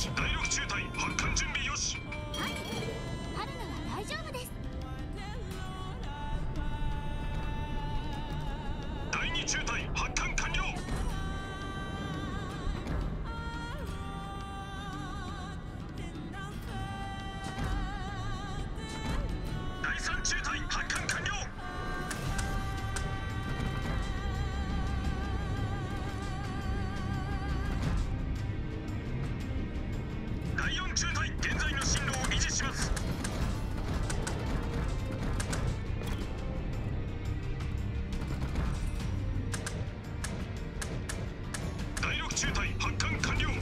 し。第6中隊発艦準備よし。 はい、春菜は大丈夫です。 第2中隊発艦完了。第3中隊発艦完了。第4中隊現在の進路を維持します。第6中隊発艦完了。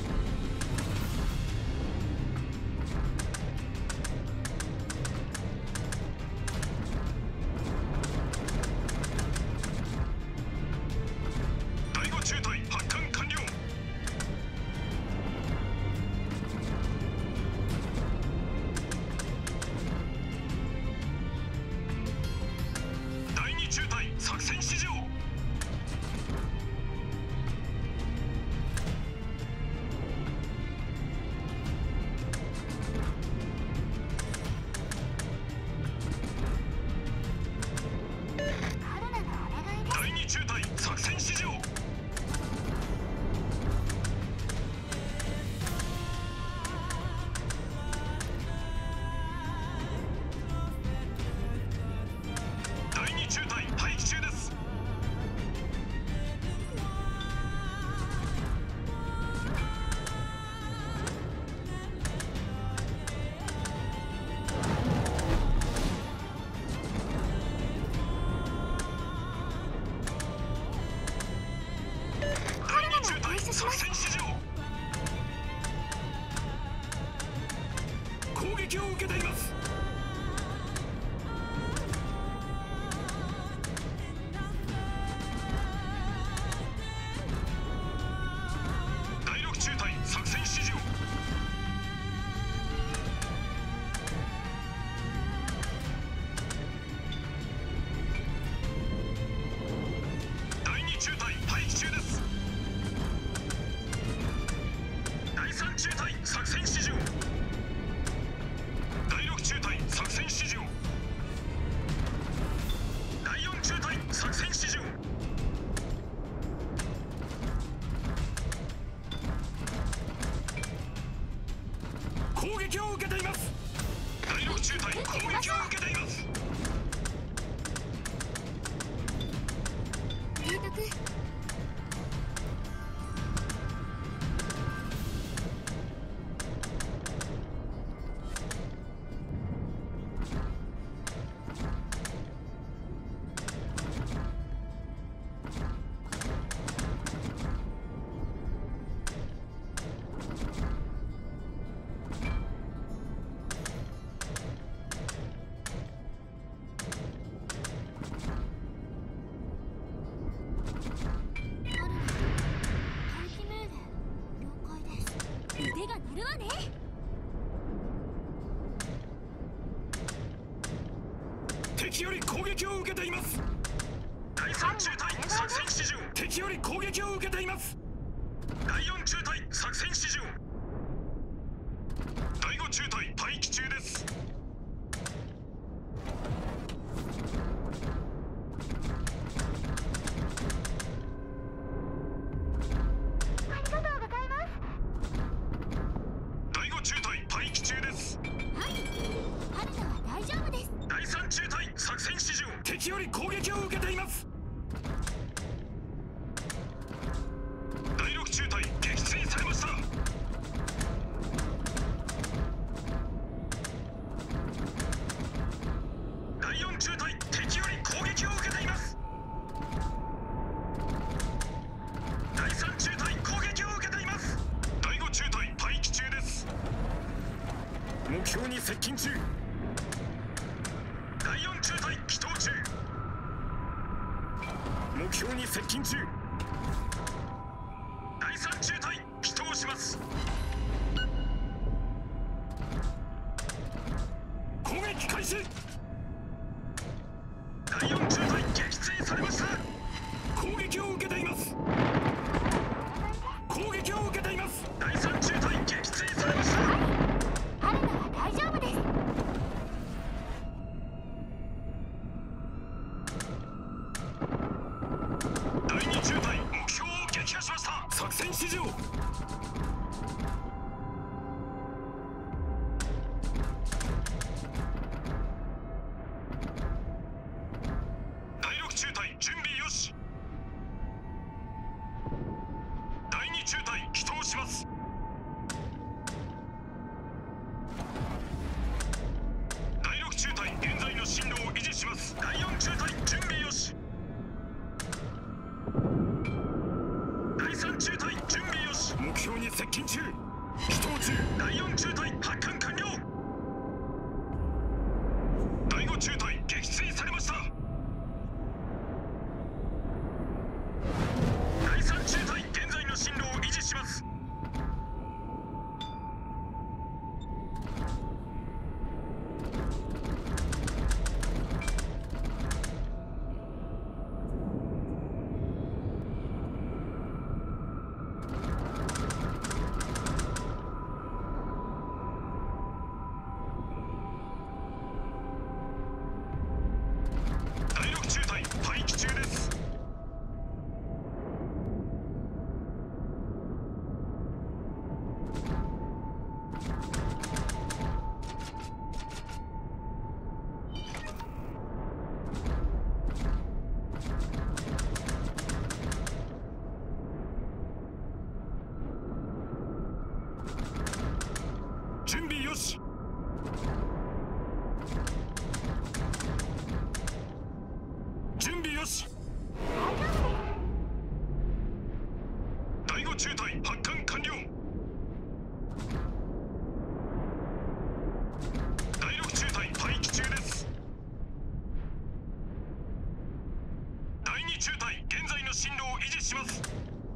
第5中隊発艦完了。第2中隊作戦指示を。 春菜のお願いです。 第2中隊作戦指示を。第2中隊待機中です。第2中隊作戦指示を。攻撃を受けています。第6中隊作戦指示を。第2中隊待機中です。第3中隊作戦指示を。第6中隊作戦指示を。第4中隊作戦指示を。攻撃を受けています。第6中隊攻撃を受けています。 提督。腕が鳴るわね。 敵より攻撃を受けています。第3中隊作戦指示を。敵より攻撃を受けています。第4中隊作戦指示を。第5中隊待機中です。 ありがとうございます。 第5中隊待機中です。 はい、春菜は大丈夫です。 第3中隊作戦指示を。敵より攻撃を受けています。第6中隊撃墜されました。第4中隊敵より攻撃を受けています。第3中隊攻撃を受けています。第5中隊待機中です。目標に接近中。第4中隊帰投中。目標に接近中。第3中隊帰投します。攻撃開始。第4中隊撃墜されました。攻撃を受けています。攻撃を受けています。第3中隊撃墜されました。 作戦指示を。第6中隊準備よし。第2中隊起動します。第6中隊現在の進路を維持します。第4中隊準備よし。第3中隊準備よし。目標に接近中。起動中。第4中隊発艦完了。第5中隊撃墜されました。第3中隊現在の進路を維持します。第6中隊待機中です。準備よし。準備よし。第5中隊発艦完了。第6中隊待機中です。第2中隊現在の進路を維持します。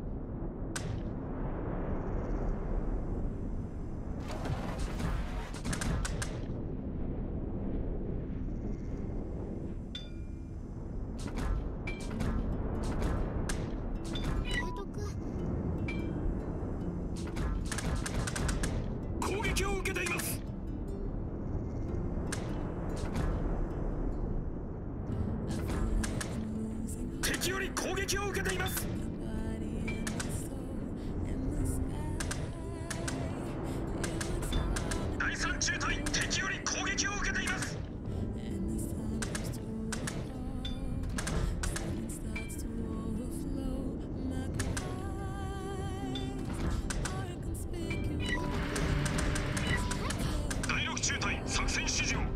攻撃を受けています。敵より攻撃を受けています。第3中隊敵より攻撃を受けています。第6中隊作戦指示を。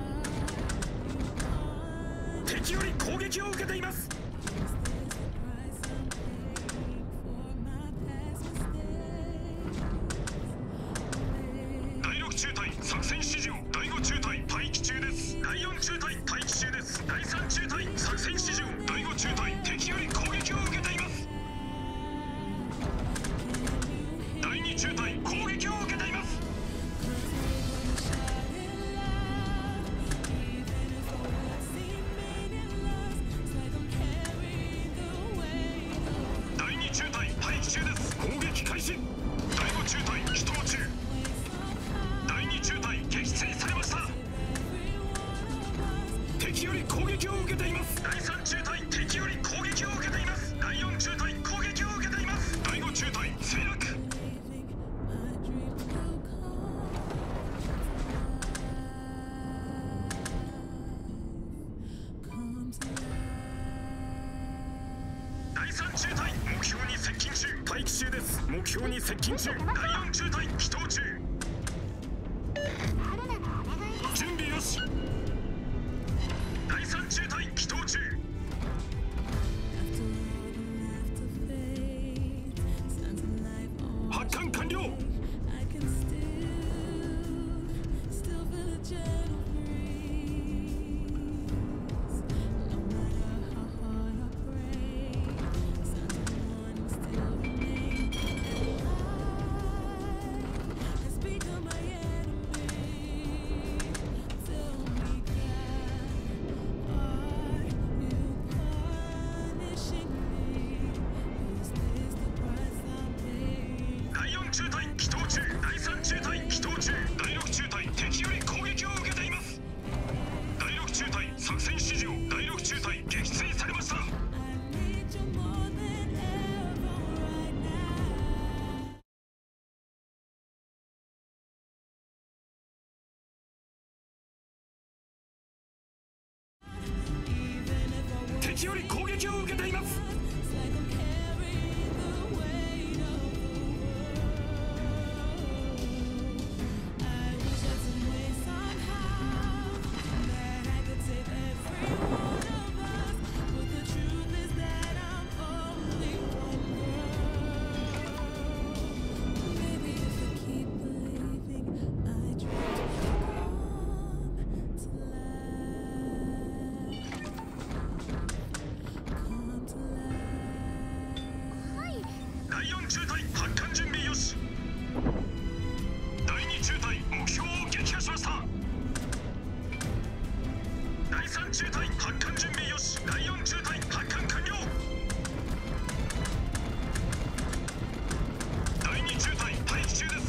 敵より攻撃を受けています。第6中隊作戦指示を。第5中隊待機中です。第4中隊待機中です。第3中隊作戦指示を。第5中隊敵より攻撃を受けています。第2中隊攻撃を受けています。第2中隊待機中です。攻撃開始。第5中隊起動中。第2中隊撃墜されました。敵より攻撃を受けています。第3中隊敵より攻撃を受けています。第4中隊攻撃を受けています。第5中隊墜落。第3中隊目標に接近中。待機中です。目標に接近中。第4中隊起動中。準備よし。第3中隊起動中。発艦完了。 撃を受けています。第4中隊発艦準備よし。第2中隊目標を撃破しました。第3中隊発艦準備よし。第4中隊発艦完了。第2中隊待機中です。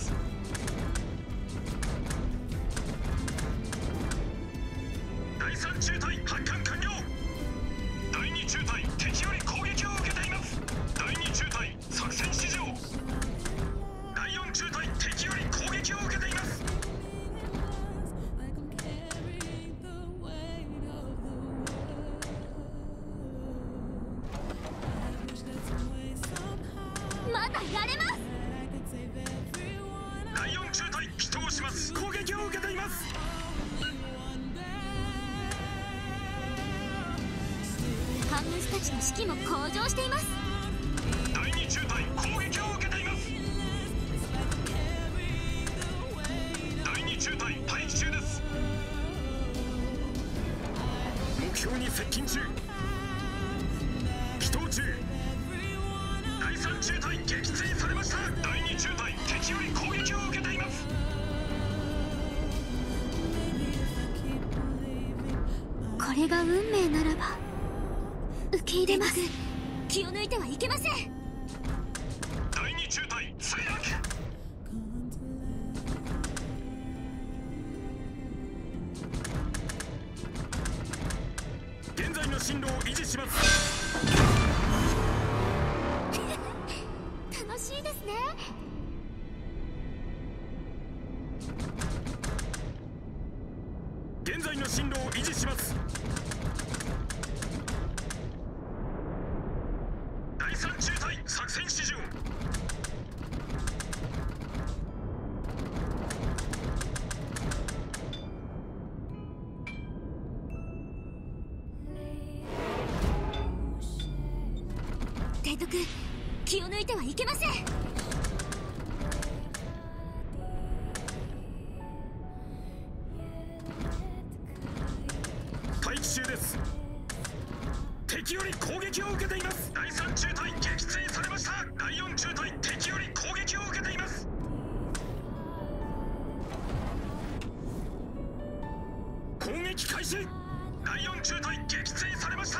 第3中隊発艦完了。第2中隊敵より攻撃を受けています。第2中隊作戦指示を。第4中隊敵より攻撃を受けています。 まだやれます。 第4中隊起動します。攻撃を受けています。 ハンムスたちの士気も向上しています。 第2中隊攻撃を受けています。第2中隊待機中です。目標に接近中。起動中。第3中隊撃墜されました。第2中隊敵より攻撃を受けています。 これが運命ならば受け入れます。気を抜いてはいけません。 第2中隊墜落。現在の進路を維持します。 楽しいですね。 現在の進路を維持します。第3中隊作戦指示を。 提督、気を抜いてはいけません。 待機中です。敵より攻撃を受けています。第3中隊撃墜されました。第4中隊敵より攻撃を受けています。攻撃開始。第4中隊撃墜されました。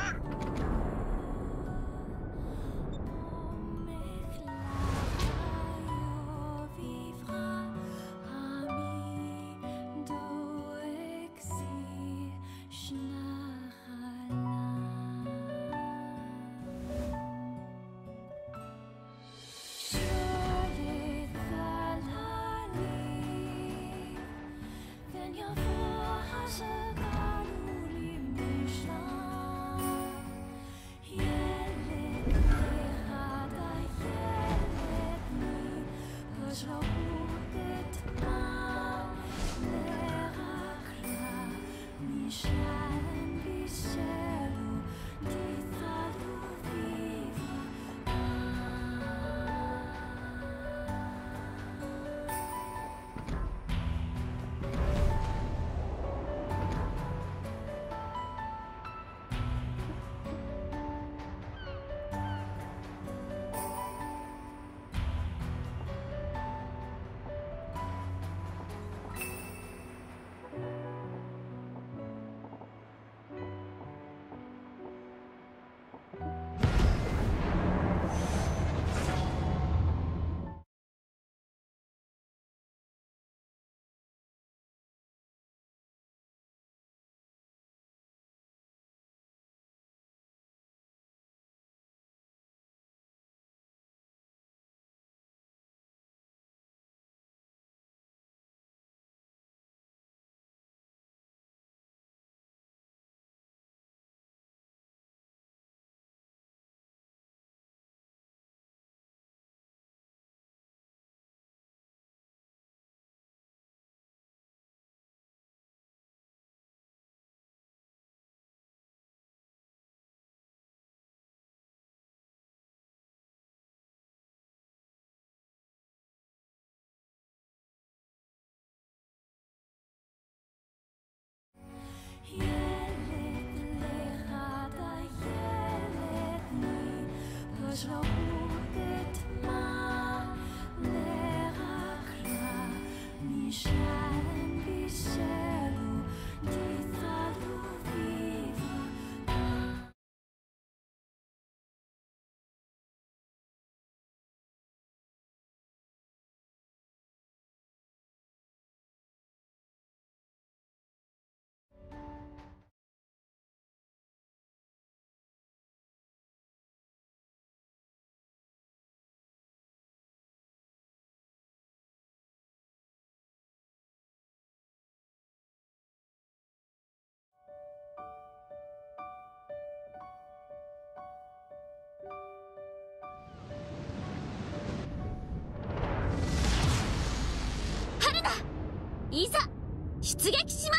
いざ出撃します。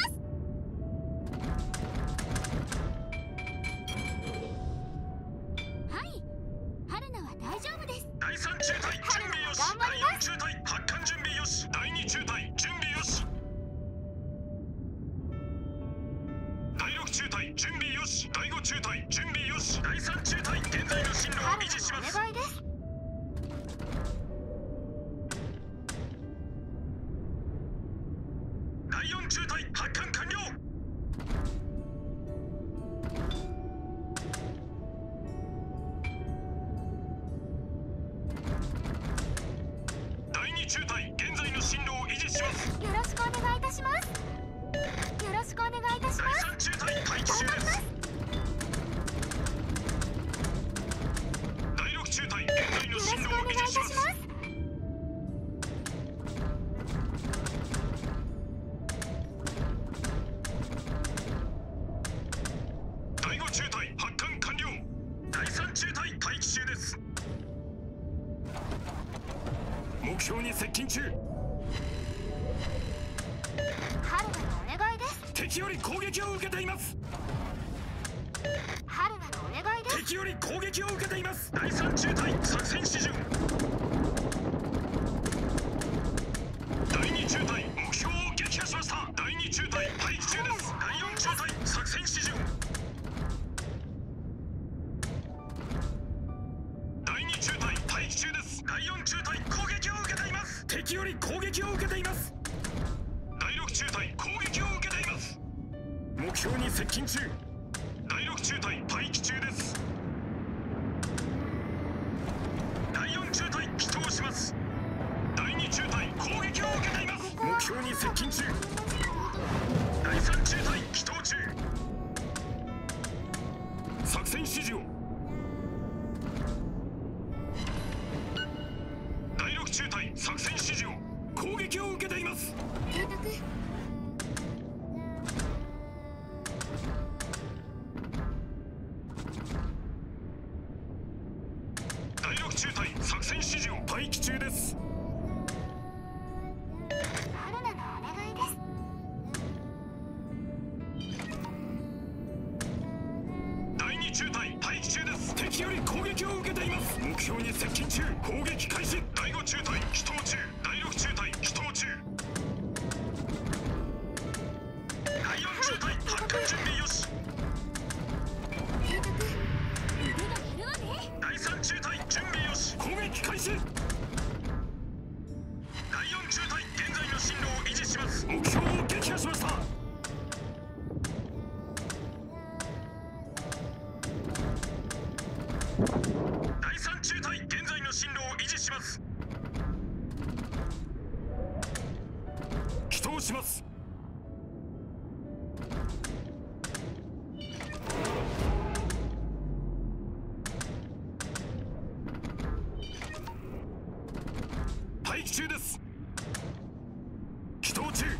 はい、春菜は大丈夫です。 第3中隊準備よし。第4中隊発艦準備よし。第2中隊準備よし。第6中隊準備よし。第5中隊準備よし。第3中隊現在の進路を維持します。 お願いです。 第4中隊発艦完了。第2中隊現在の進路を維持します。 よろしくお願いいたします。よろしくお願いいたします。 第3中隊待機中です。第6中隊現在の進路を維持します。第5中隊発艦完了。第3中隊待機中です。目標に接近中。 春菜のお願いです。 敵より攻撃を受けています。 春菜のお願いです。 敵より攻撃を受けています。第3中隊作戦指示を。第2中隊目標を撃破しました。第2中隊待機中です。第4中隊作戦指示を。第2中隊待機中です。第4中隊攻撃を受けています。敵より攻撃を受けています。第6中隊攻撃を受けています。目標に接近中。第6中隊待機中です。第4中隊起動します。第2中隊攻撃を受けています。目標に接近中。第3中隊起動中。作戦指示を。第6中隊作戦指示を。攻撃を受けています。 計画。 第6中隊作戦指示を。待機中です。 春菜のお願いです。 第2中隊待機中です。敵より攻撃を受けています。目標に接近中。攻撃開始。第5中隊起動中。第6中隊起動中。第4中隊発艦準備よし。 計画。腕が減るわね。 第3中隊準備よし。攻撃開始。第4中隊現在の進路を維持します。目標を撃破しました。第3中隊現在の進路を維持します。起動します。待機中です。起動中。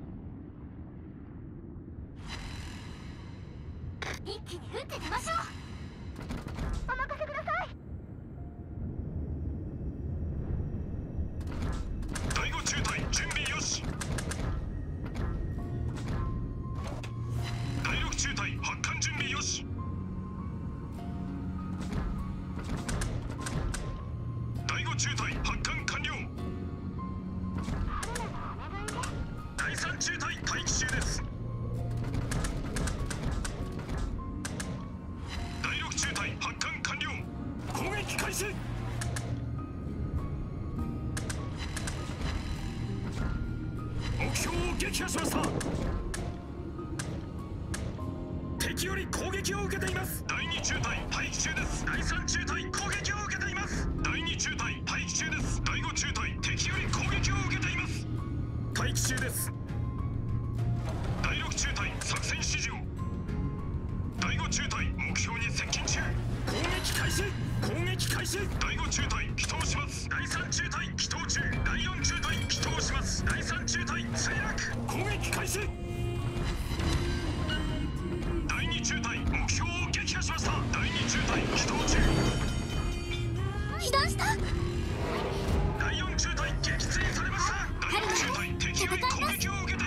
一気に撃って出ましょう。お任せください。 第5中隊準備よし。第6中隊発艦準備よし。第5中隊発艦完了。 春菜のお願いです。 第3中隊待機中です。第6中隊発艦完了。攻撃開始。目標を撃破しました。敵より攻撃を受けています。第2中隊待機中です。第3中隊攻撃を受けています。第2中隊待機中です。第5中隊敵より攻撃を受けています。待機中です。第6中隊作戦指示を。第5中隊目標に接近中。攻撃開始。攻撃開始。第5中隊起動します。第3中隊起動中。第4中隊起動します。第3中隊墜落。攻撃開始。第2中隊目標を撃破しました。第2中隊起動中。 被弾した。 第4中隊撃墜されました。第4中隊敵より攻撃を受けて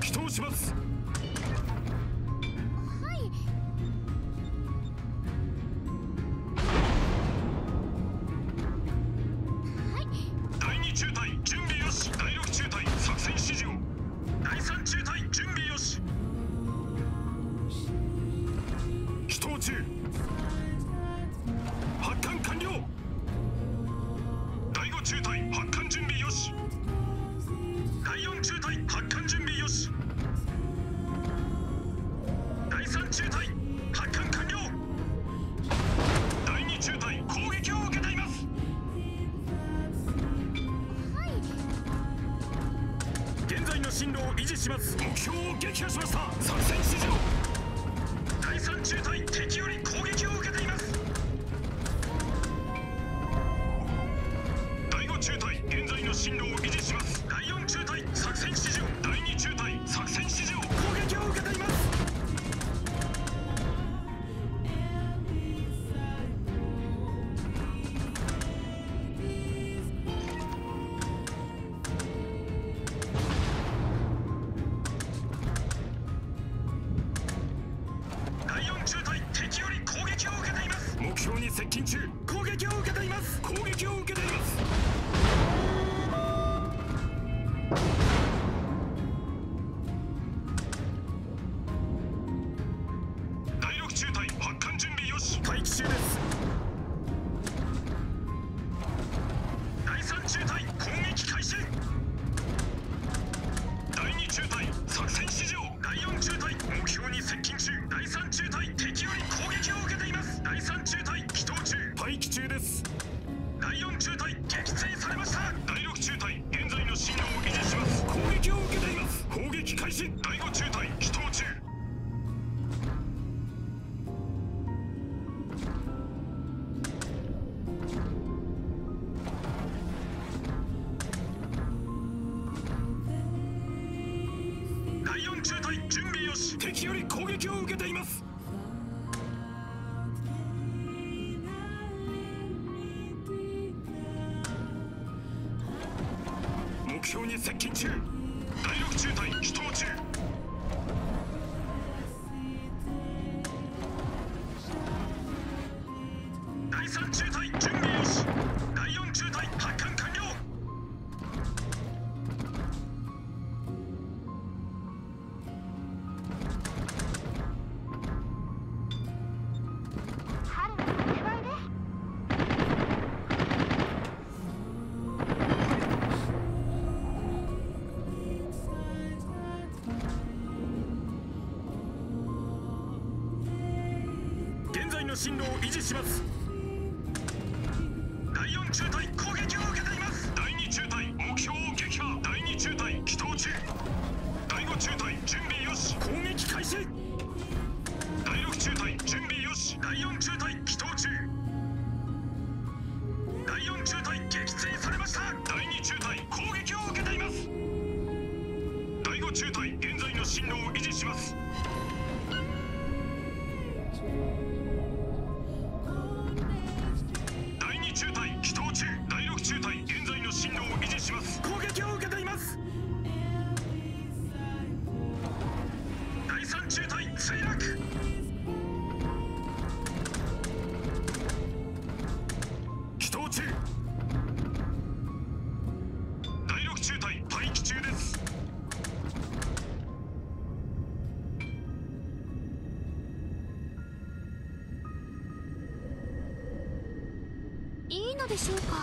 起動します。 はい。はい。 第2中隊準備よし。第6中隊作戦指示を。第3中隊準備よし。起動中。発艦完了。第5中隊発艦準備よし。第4中隊発艦準備よし。第3中隊発艦完了。第2中隊攻撃を受けています。 はい。 現在の進路を維持します。目標を撃破しました。作戦指示を。第3中隊敵より攻撃を受けています。第5中隊現在の進路を維持します。第4中隊作戦指示を。第2中隊作戦指示を。攻撃を受けています。第4中隊敵より攻撃を受けています。目標に接近中。攻撃を受けています。攻撃を受けています。第6中隊発艦準備よし。待機中です。第3中隊攻撃開始。第2中隊作戦指示を。第4中隊目標に接近中。第3中隊敵より攻撃を受けています。第3中隊起動中。待機中です。第4中隊撃墜されました。第6中隊現在の進路を維持します。攻撃を受けています。攻撃開始。第5中隊起動中。第4中隊準備よし。敵より攻撃を受けています。目標に接近中。第6中隊起動中。第3中隊準備よし。第4中隊発艦完了。 春の発売です。 現在の進路を維持します。第4中隊攻撃を受けています。第2中隊目標を撃破。第2中隊起動中。第5中隊準備よし。攻撃開始。第6中隊準備よし。第4中隊起動中。第4中隊撃墜されました。第2中隊攻撃を受けています。第5中隊現在の進路を維持します。第2中隊起動中。第6中隊現在の進路を維持します。攻撃を受けています。第3中隊墜落。起動中。第6中隊待機中です。 いいのでしょうか。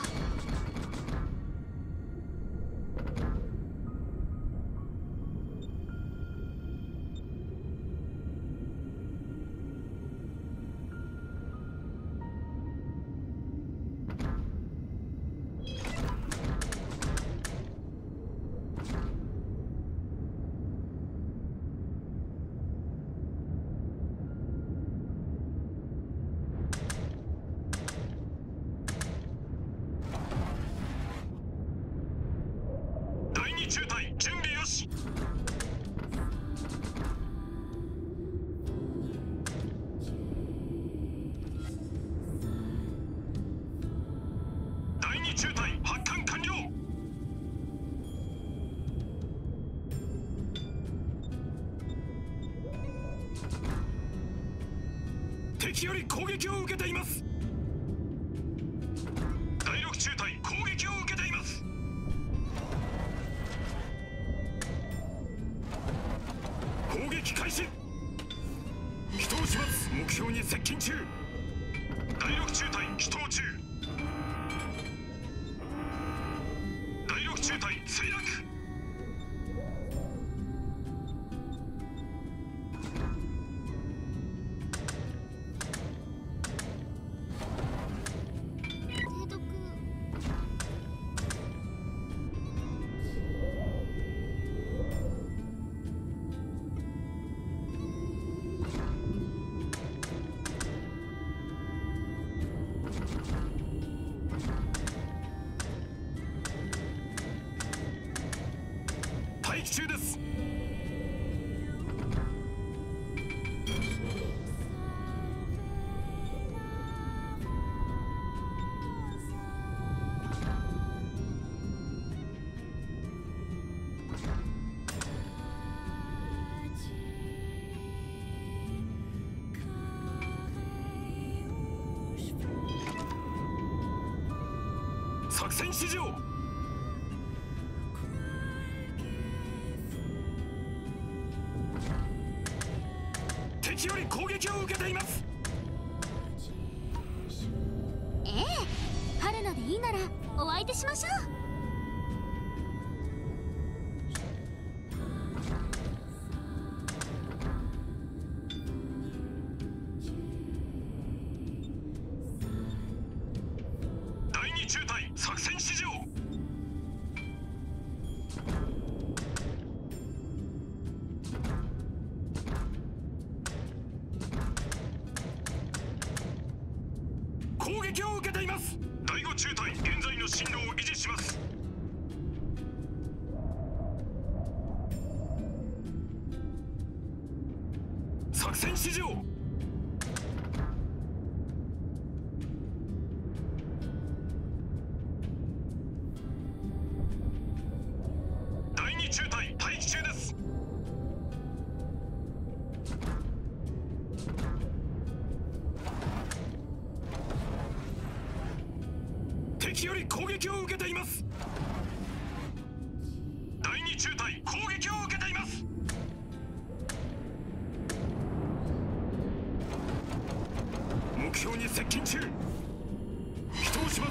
敵より攻撃を受けています。第6中隊攻撃を受けています。攻撃開始。祈祷します。目標に接近中。第6中隊祈祷中。第6中隊墜落。待機中です。作戦指示を。敵より攻撃を受けています。 ええ、春菜でいいならお相手しましょう。 第2中隊作戦指示を。攻撃を受けています。第5中隊現在の進路を維持します。作戦指示を。第2中隊待機中です。敵より攻撃を受けています。第2中隊攻撃を受けています。目標に接近中。祈祷します。